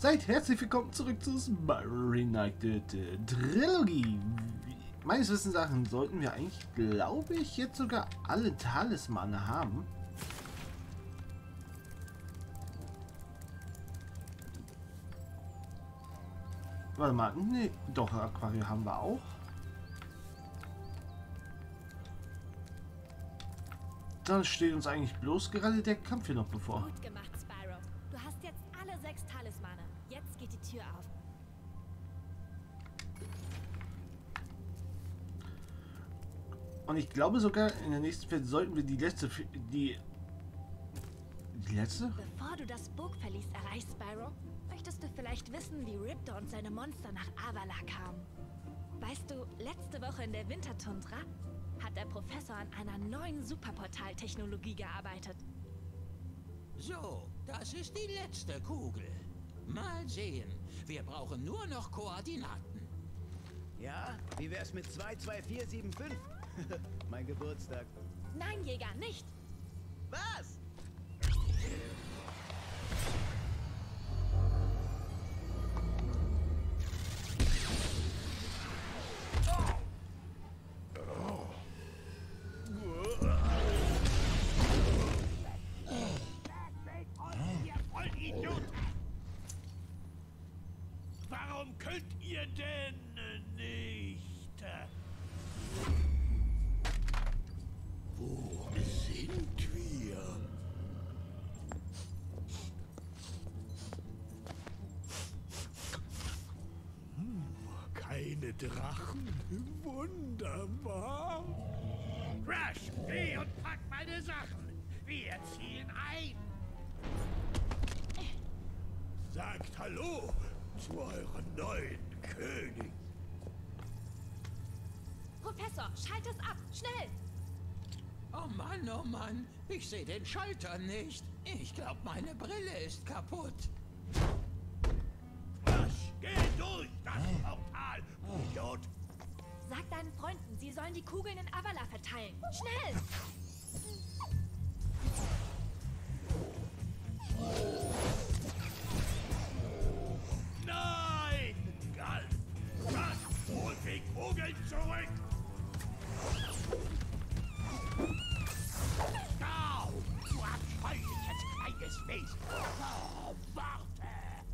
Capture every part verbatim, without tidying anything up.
Seid herzlich willkommen zurück zu Spyro Reignited Trilogy. Meines Wissens nach sollten wir eigentlich, glaube ich, jetzt sogar alle Talismane haben. Warte mal, nee, doch, Aquarium haben wir auch. Dann steht uns eigentlich bloß gerade der Kampf hier noch bevor. Gut gemacht, Spyro. Du hast jetzt alle sechs Talismane. Jetzt geht die Tür auf. Und ich glaube sogar, in der nächsten Welt sollten wir die letzte... Die... Die letzte? Bevor du das Burgverlies erreichst, Spyro, möchtest du vielleicht wissen, wie Riptor und seine Monster nach Avala kamen. Weißt du, letzte Woche in der Wintertundra hat der Professor an einer neuen Superportal-Technologie gearbeitet. So, das ist die letzte Kugel. Mal sehen. Wir brauchen nur noch Koordinaten. Ja, wie wär's mit zwei zwei vier sieben fünf? Mein Geburtstag. Nein, Jäger, nicht! Was? Warum könnt ihr denn nicht? Wo sind wir? Hm, keine Drachen. Wunderbar. Crash, geh und pack meine Sachen. Wir ziehen ein. Sagt Hallo zu eurem neuen König. Professor, schalt es ab! Schnell! Oh Mann, oh Mann. Ich sehe den Schalter nicht. Ich glaube, meine Brille ist kaputt. Crash, geh durch das Portal, Idiot. Sag deinen Freunden, sie sollen die Kugeln in Avala verteilen. Schnell! Nein! Galt! Was? Holt die Kugeln zurück! Au! Du abscheuliches kleines Wesen! Oh, warte!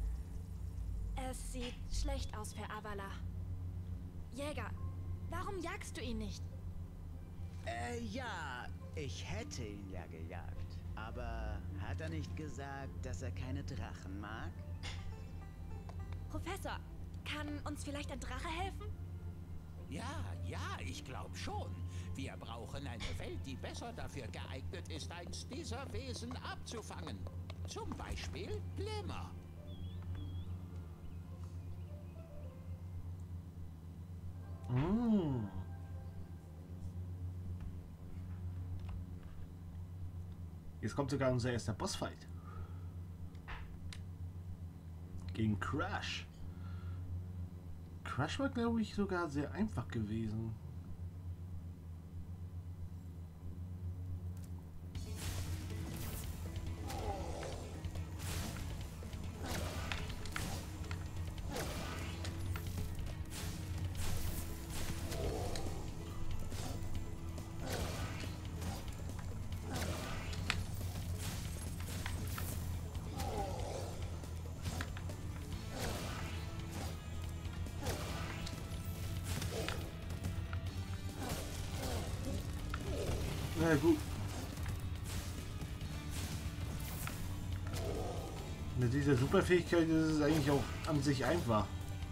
Es sieht schlecht aus für Avala. Jäger, warum jagst du ihn nicht? Äh, ja, ich hätte ihn ja gejagt. Aber hat er nicht gesagt, dass er keine Drachen mag? Professor, kann uns vielleicht ein Drache helfen? Ja, ja, ich glaube schon. Wir brauchen eine Welt, die besser dafür geeignet ist, eins dieser Wesen abzufangen. Zum Beispiel Glimmer. Mm. Jetzt kommt sogar unser erster Bossfight. Gegen Crash. Crash war, glaube ich, sogar sehr einfach gewesen. Na gut. Mit dieser Superfähigkeit ist es eigentlich auch an sich einfach.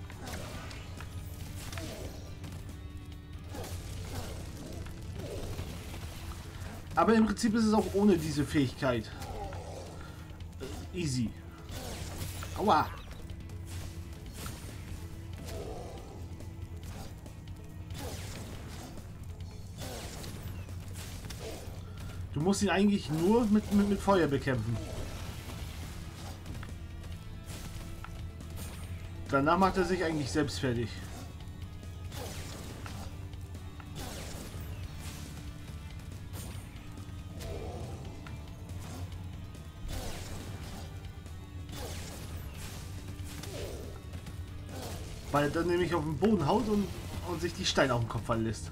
Aber im Prinzip ist es auch ohne diese Fähigkeit äh, easy. Aua! Du musst ihn eigentlich nur mit, mit, mit Feuer bekämpfen. Danach macht er sich eigentlich selbst fertig. Weil er dann nämlich auf den Boden haut und, und sich die Steine auf den Kopf fallen lässt.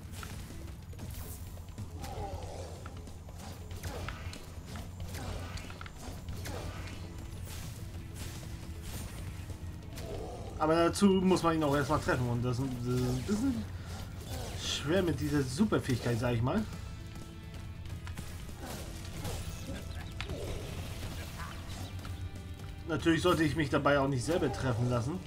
Aber dazu muss man ihn auch erstmal treffen und das ist ein bisschen schwer mit dieser Superfähigkeit, sage ich mal. Natürlich sollte ich mich dabei auch nicht selber treffen lassen.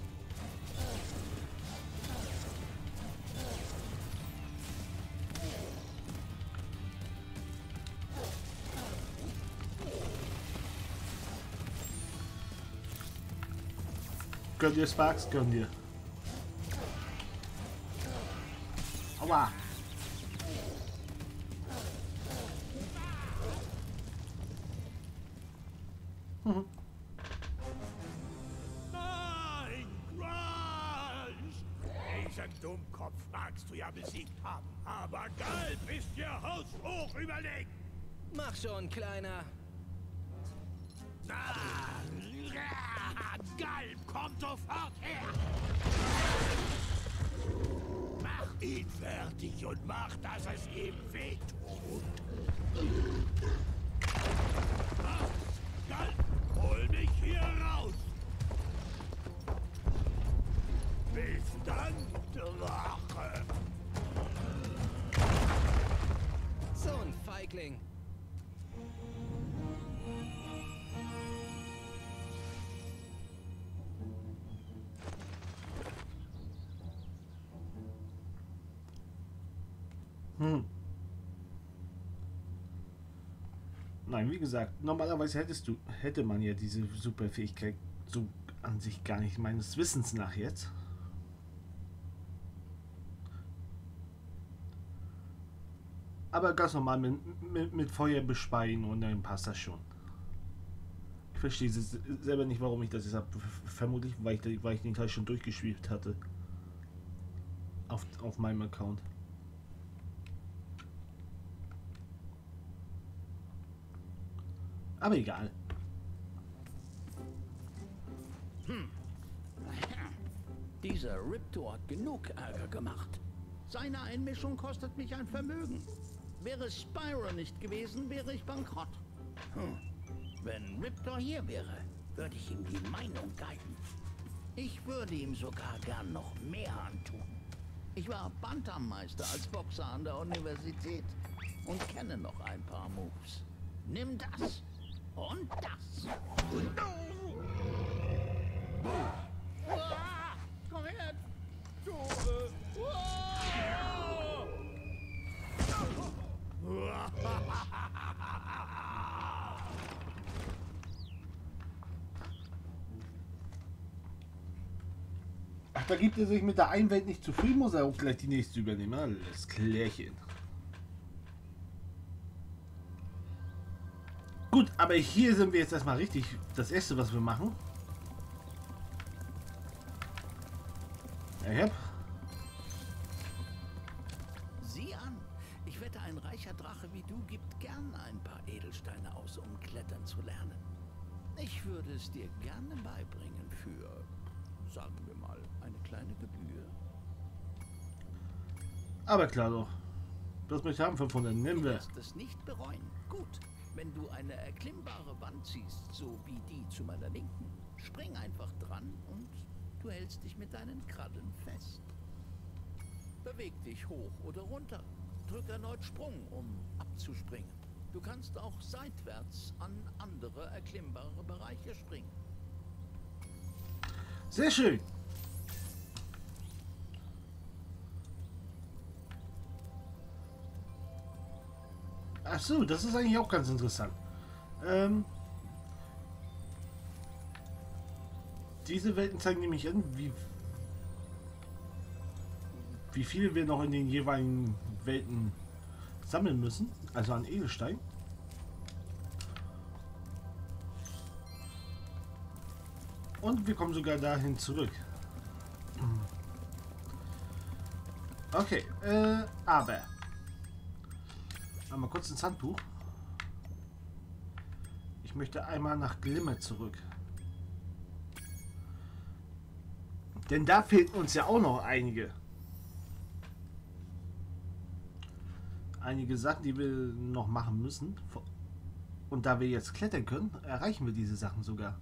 Gönn dir, Sparks, gönn dir. Aua. Mhm. Nein, Grunge! Diesen Dummkopf magst du ja besiegt haben, aber Galb ist dir haushoch überlegen. Mach schon, Kleiner. Ah, Galb, komm sofort her! Mach ihn fertig und mach, dass es ihm wehtut. Ach, Galb, hol mich hier raus! Bis dann, Drache! So ein Feigling. Hm. Nein, wie gesagt, normalerweise hättest du, hätte man ja diese Superfähigkeit so an sich gar nicht meines Wissens nach jetzt. Aber ganz normal mit, mit, mit Feuer bespeien und dann passt das schon. Ich verstehe selber nicht, warum ich das jetzt habe. Vermutlich, weil ich, weil ich den Teil schon durchgespielt hatte. Auf, auf meinem Account. Aber egal. Hm. Dieser Riptor hat genug Ärger gemacht. Seine Einmischung kostet mich ein Vermögen. Wäre Spyro nicht gewesen, wäre ich bankrott. Hm. Wenn Riptor hier wäre, würde ich ihm die Meinung geigen. Ich würde ihm sogar gern noch mehr antun. Ich war Bantammeister als Boxer an der Universität und kenne noch ein paar Moves. Nimm das und das. Ah, komm her, du. Ach, da gibt er sich mit der einen Welt nicht zufrieden, muss er auch gleich die nächste übernehmen. Alles klärchen. Gut, aber hier sind wir jetzt erstmal richtig. Das erste, was wir machen. Ja, Sieh an, ich wette, ein reicher Drache wie du gibt gern ein paar Edelsteine aus, um klettern zu lernen. Ich würde es dir gerne beibringen für, sagen wir mal, eine kleine Gebühr. aber klar doch. Das möchte ich haben, fünfhundert. Nehmen Du wir. wirst es nicht bereuen. Gut, wenn du eine erklimmbare Wand siehst, so wie die zu meiner Linken, spring einfach dran und du hältst dich mit deinen Krallen fest. Beweg dich hoch oder runter. Drück erneut Sprung, um abzuspringen. Du kannst auch seitwärts an andere erklimmbare Bereiche springen. Sehr schön. Ach so, das ist eigentlich auch ganz interessant. Ähm, diese Welten zeigen nämlich an, wie, wie viel wir noch in den jeweiligen Welten sammeln müssen, also an Edelstein. Und wir kommen sogar dahin zurück. Okay, äh, aber einmal kurz ins Handbuch. Ich möchte einmal nach Glimmer zurück. Denn da fehlten uns ja auch noch einige. Einige Sachen, die wir noch machen müssen. Und da wir jetzt klettern können, erreichen wir diese Sachen sogar.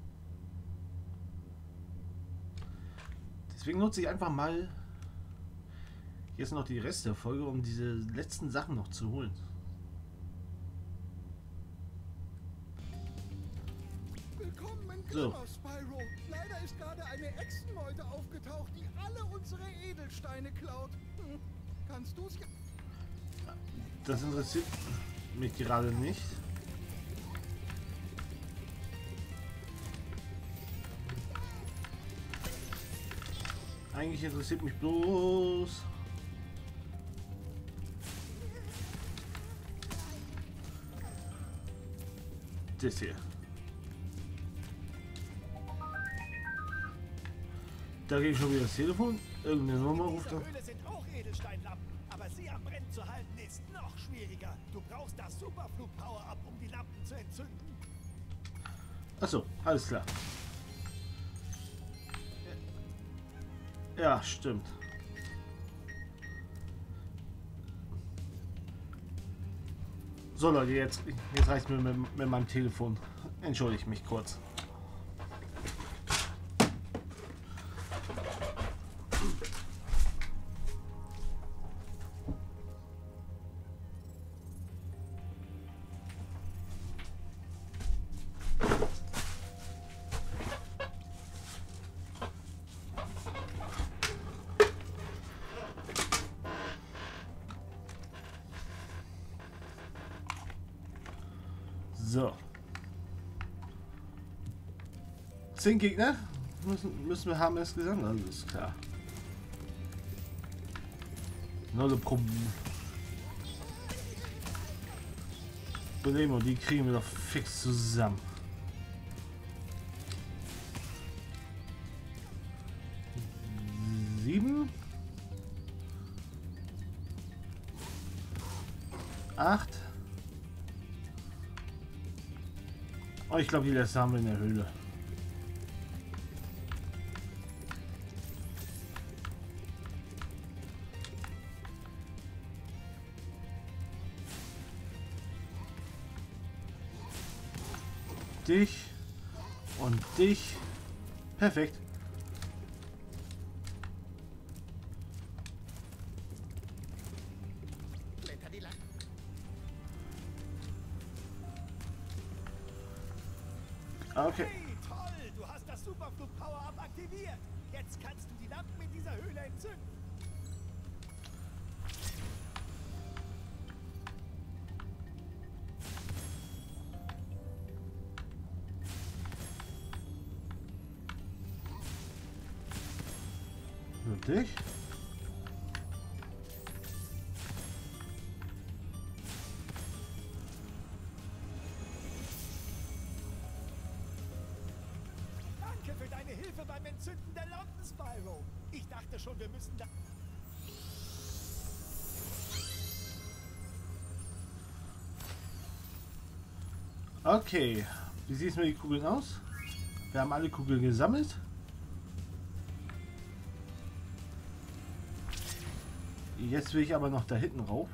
Deswegen nutze ich einfach mal jetzt noch die Rest der Folge, um diese letzten Sachen noch zu holen. Willkommen in So. Glimmer, Spyro. Leider ist gerade eine Echsenmeute aufgetaucht, die alle unsere Edelsteine klaut. Hm. Kannst du's? Das interessiert mich gerade nicht. Eigentlich interessiert mich bloß das hier. Da geht schon wieder das Telefon. Irgendeine Nummer ruft an. Diese Höhle sind auch Edelsteinlappen, aber sie am Brennen zu halten ist noch schwieriger. Du brauchst das Superflug-Power-Up, um die Lampen zu entzünden. Achso, alles klar. Ja, stimmt. So Leute, jetzt, jetzt reicht mir mit, mit meinem Telefon. Entschuldigt mich kurz. So. Zehn Gegner müssen, müssen wir haben insgesamt, alles klar. Null Problem. Probleme, die kriegen wir doch fix zusammen. Sieben. Acht. Oh, ich glaube, die letzte haben wir in der Höhle. Dich und dich. Perfekt. Blätter die Lampen. Okay. Hey, toll! Du hast das Superflug-Power-Up aktiviert. Jetzt kannst du die Lampen in dieser Höhle entzünden. Und dich. Danke für deine Hilfe beim Entzünden der Lampen, Spyro. Ich dachte schon, wir müssen da... Okay. Wie sieht es mit den Kugeln aus? Wir haben alle Kugeln gesammelt. Jetzt will ich aber noch da hinten rauf.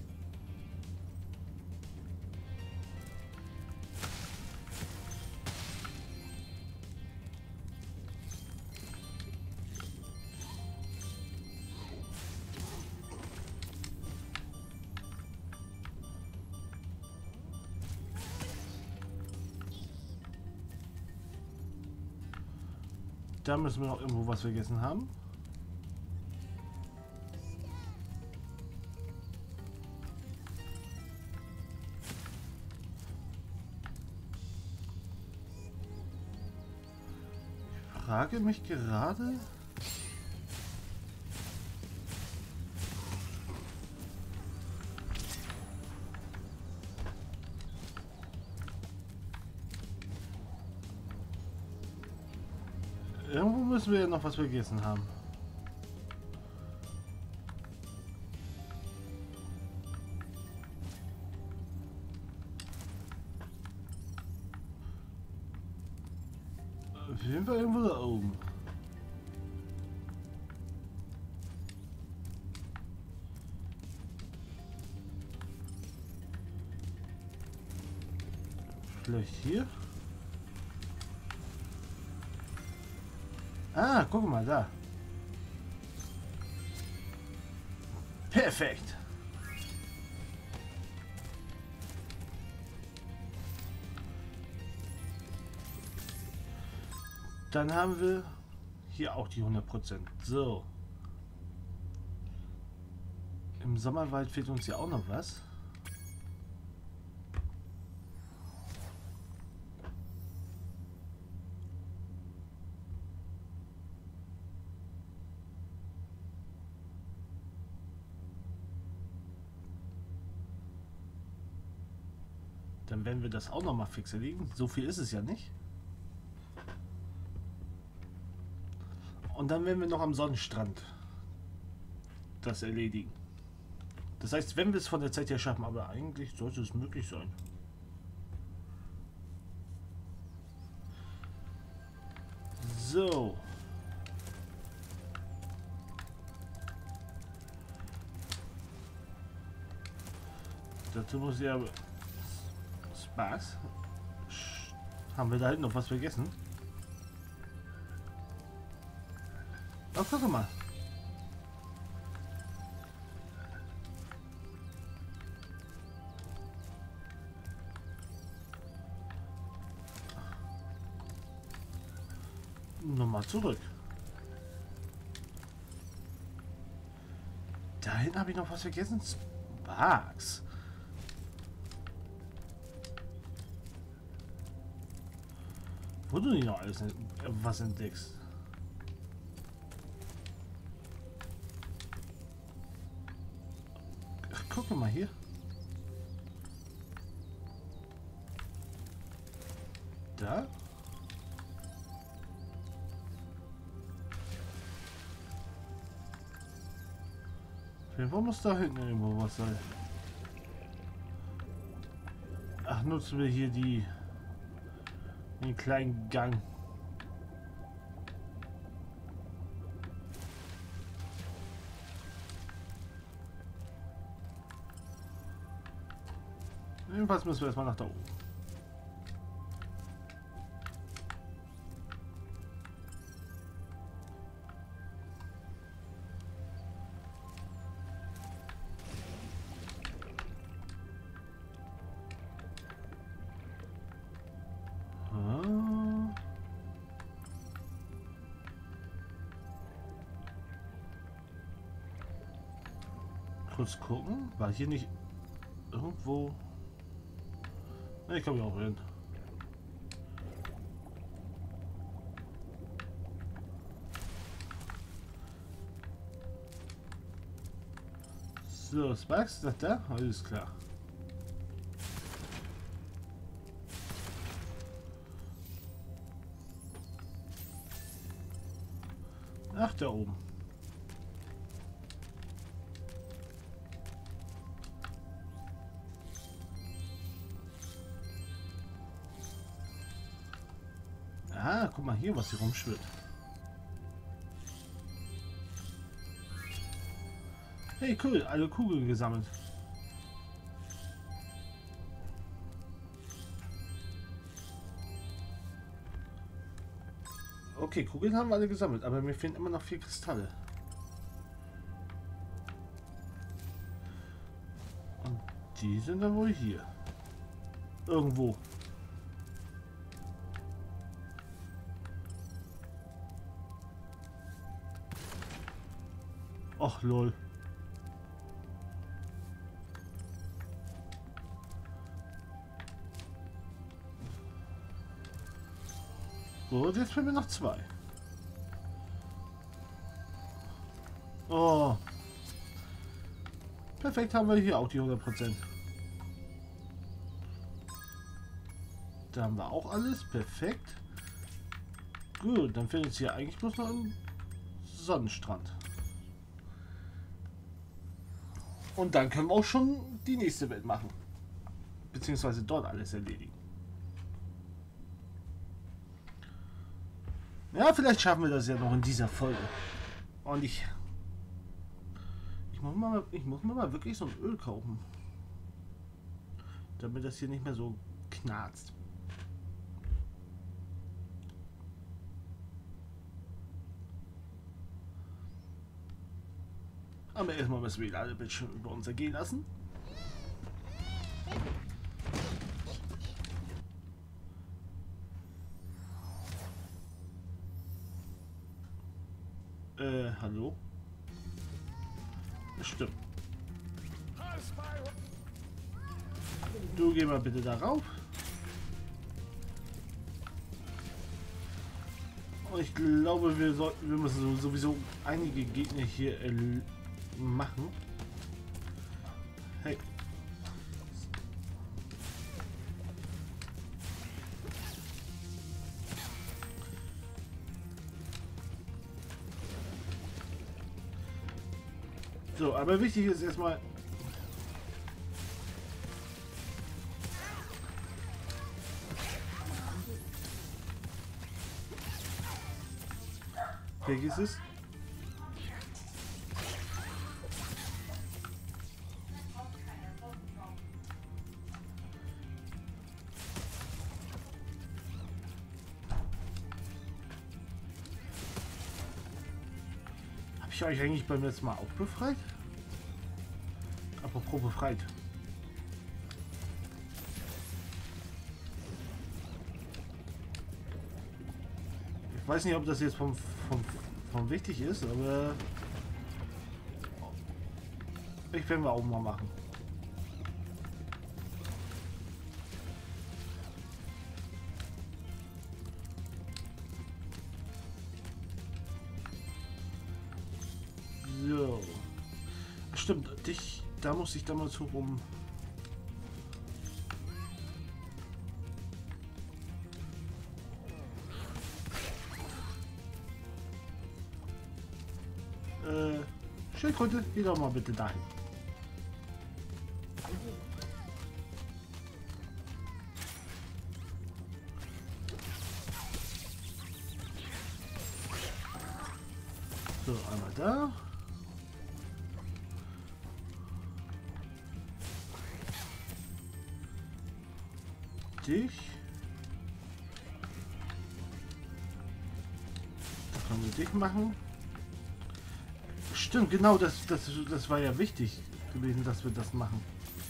Da müssen wir noch irgendwo was vergessen haben. Ich frage mich gerade. Irgendwo müssen wir ja noch was vergessen haben. Auf jeden Fall irgendwo da oben. vielleicht hier? Ah, guck mal da. Perfekt. Dann haben wir hier auch die hundert Prozent. So. Im Sommerwald fehlt uns ja auch noch was. Dann werden wir das auch noch mal fix erledigen. So viel ist es ja nicht. Und dann werden wir noch am Sonnenstrand das erledigen. Das heißt, wenn wir es von der Zeit her schaffen, aber eigentlich sollte es möglich sein. So. Dazu muss ja Spaß. Haben wir da hinten noch was vergessen? Oh, guck mal. Nochmal zurück. Dahin habe ich noch was vergessen. Sparks. Wo du nicht noch alles was entdeckst. Ach, guck mal hier. Da? Wo muss da hinten irgendwo was sein? Ach, nutzen wir hier die den kleinen Gang. Jedenfalls müssen wir erstmal nach da oben. Kurz gucken, war hier nicht irgendwo. Ne, ich komme ja auch hin. So, Sparks, ist das da? Alles klar. Ach, da oben. Ah, guck mal hier, was hier rumschwirrt. Hey, cool, alle Kugeln gesammelt. Okay, Kugeln haben wir alle gesammelt, aber mir fehlen immer noch vier Kristalle. Und die sind dann wohl hier. Irgendwo. Ach, lol. Gut, jetzt fehlen mir noch zwei. Oh. Perfekt, haben wir hier auch die hundert Prozent. Da haben wir auch alles. Perfekt. Gut, dann fehlt uns hier eigentlich bloß noch ein Sonnenstrand. Und dann können wir auch schon die nächste Welt machen. Beziehungsweise dort alles erledigen. Ja, vielleicht schaffen wir das ja noch in dieser Folge. Und ich... Ich muss, mal, ich muss mir mal wirklich so ein Öl kaufen. Damit das hier nicht mehr so knarzt. Aber erstmal müssen wir alle Bildschirme über uns ergehen lassen. Äh, hallo? Das stimmt. Du geh mal bitte darauf. Und ich glaube, wir sollten, wir müssen sowieso einige Gegner hier äh, machen. Hey. So, aber wichtig ist erstmal. Welches ist es? Habe ich euch eigentlich beim letzten Mal auch befreit? Apropos befreit. Ich weiß nicht, ob das jetzt vom, vom, vom wichtig ist, aber ich werden wir auch mal machen. So. Stimmt, dich, da muss ich damals so rum. Äh, Schildkröte, geh doch mal bitte dahin. So, einmal da. Dich. Da können wir dich machen. Stimmt, genau, das, das, das war ja wichtig gewesen, dass wir das machen.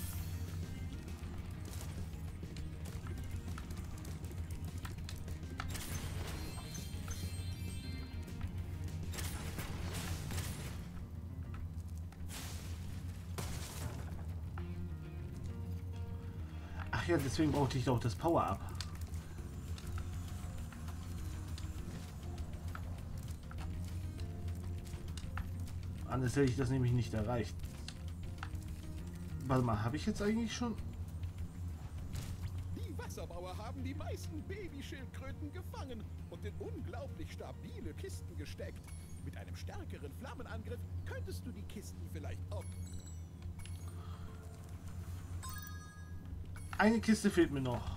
Ach ja, deswegen brauchte ich auch das Power-Up. Anders hätte ich das nämlich nicht erreicht. Warte mal, habe ich jetzt eigentlich schon? Die Wasserbauer haben die meisten Babyschildkröten gefangen und in unglaublich stabile Kisten gesteckt. Mit einem stärkeren Flammenangriff könntest du die Kisten vielleicht auch... Eine Kiste fehlt mir noch.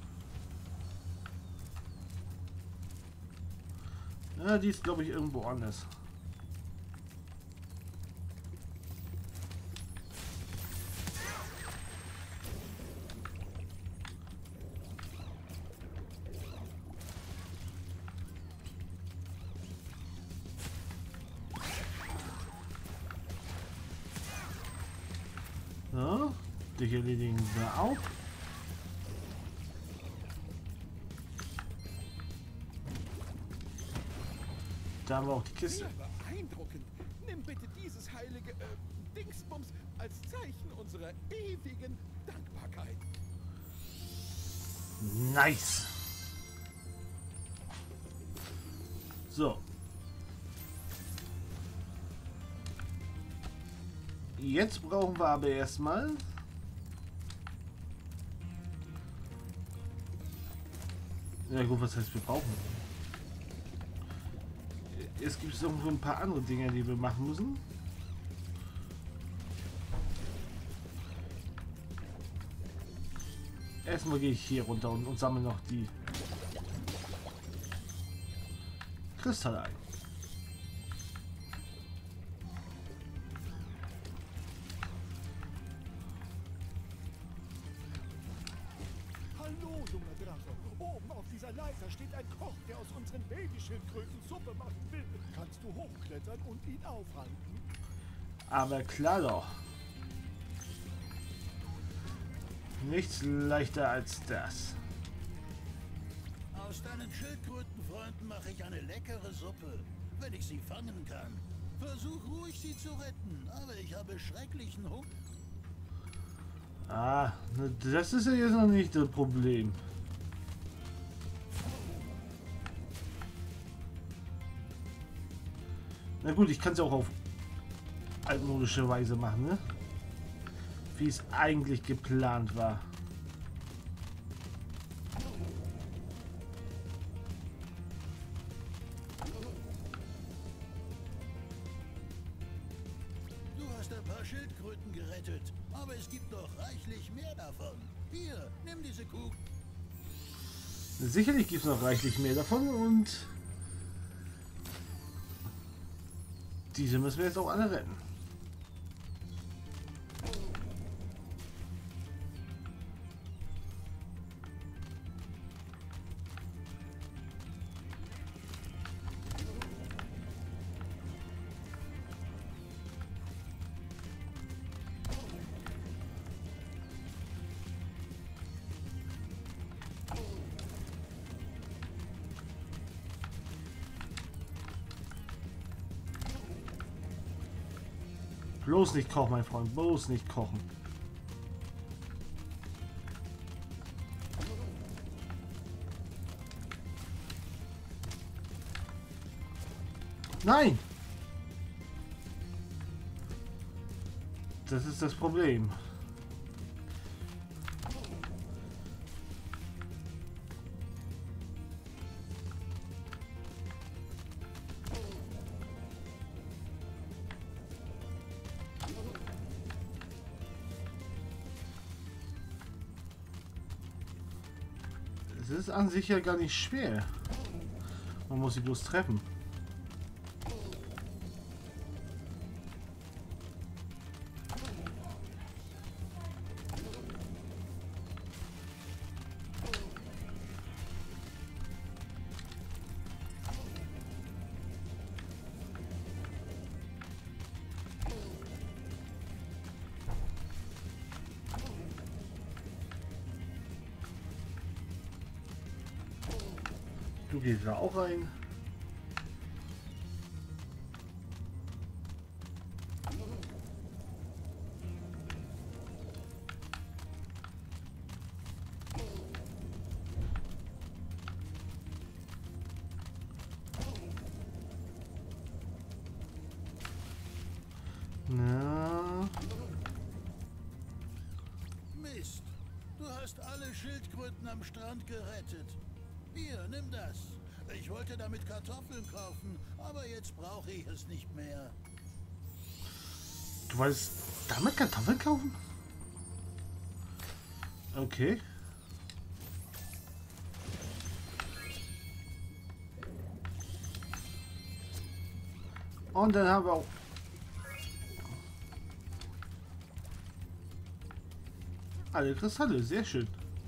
Ja, die ist, glaube ich, irgendwo anders. So, dich erledigen wir auch. Da haben wir auch die Kiste. Sehr beeindruckend. Nimm bitte dieses heilige äh, Dingsbums als Zeichen unserer ewigen Dankbarkeit. Nice. So. Jetzt brauchen wir aber erstmal ja gut, was heißt wir brauchen? Es gibt so ein paar andere Dinge, die wir machen müssen. Erstmal gehe ich hier runter und, und sammle noch die Kristalle ein. Hallo, junger Drache. Oben auf dieser Leiter steht ein Koch, der aus unseren Babyschildkröten Suppe machen will. Kannst du hochklettern und ihn aufhalten? Aber klar doch. Nichts leichter als das. Aus deinen Schildkrötenfreunden mache ich eine leckere Suppe, wenn ich sie fangen kann. Versuch ruhig, sie zu retten, aber ich habe schrecklichen Hunger. Ah, das ist ja jetzt noch nicht das Problem. Na gut, ich kann es auch auf altmodische Weise machen, ne? Wie es eigentlich geplant war. Du hast ein paar Schildkröten gerettet, aber es gibt noch reichlich mehr davon. Hier, nimm diese Kuh. Sicherlich gibt es noch reichlich mehr davon und diese müssen wir jetzt auch alle retten. Bloß nicht kochen, mein Freund. Bloß nicht kochen. Nein! Das ist das Problem. Es ist an sich ja gar nicht schwer. Man muss sie bloß treffen. Du gehst da auch rein. Na. Mist, du hast alle Schildkröten am Strand gerettet. Hier, nimm das. Ich wollte damit Kartoffeln kaufen, aber jetzt brauche ich es nicht mehr. Du wolltest damit Kartoffeln kaufen? Okay. Und dann haben wir auch alle Kristalle, sehr schön.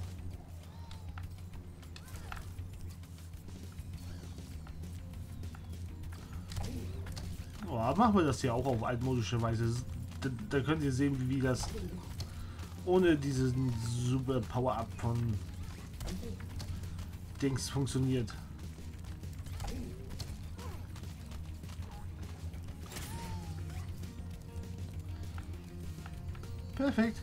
Oh, machen wir das hier auch auf altmodische Weise. Da, da könnt ihr sehen, wie das ohne diesen super Power-Up von Dings funktioniert. Perfekt.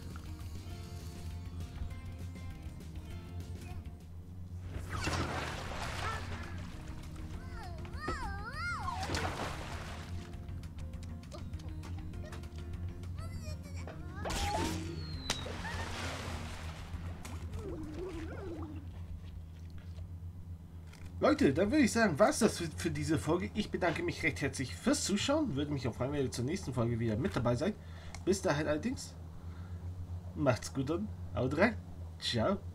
Leute, dann würde ich sagen, war es das für, für diese Folge. Ich bedanke mich recht herzlich fürs Zuschauen. Würde mich auch freuen, wenn ihr zur nächsten Folge wieder mit dabei seid. Bis dahin allerdings. Macht's gut und haut rein. Ciao.